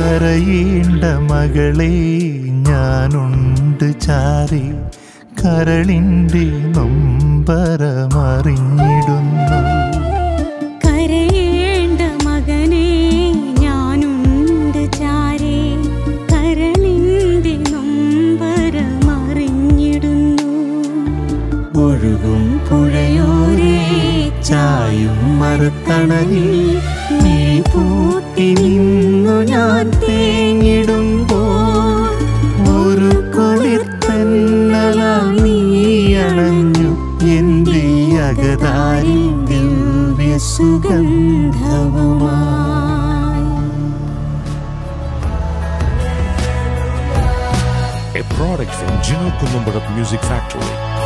കരയേണ്ട മകളെ ഞാനുണ്ട് ചാരി കരളിൻ്റെ നൊമ്പരമറിഞ്ഞിടുന്നു. കരയേണ്ട മകനെ ഞാനുണ്ട് ചാരി കരളിൻ്റെ നൊമ്പരമറിഞ്ഞിടുന്നു. ഒഴുകും പുഴയോരേ ചായും മരത്തണലിൽ നീ പൂട്ടി നിന്നു ഞാൻ തേങ്ങിടുമ്പോൾ ഒരു കൊളിത്തന്നലാൽ നീ അണഞ്ഞു എൻ്റെ അകതാരിൽ ദിവ്യ സുഗന്ധവുമായി. A product from Gino Columbarat Music Factory.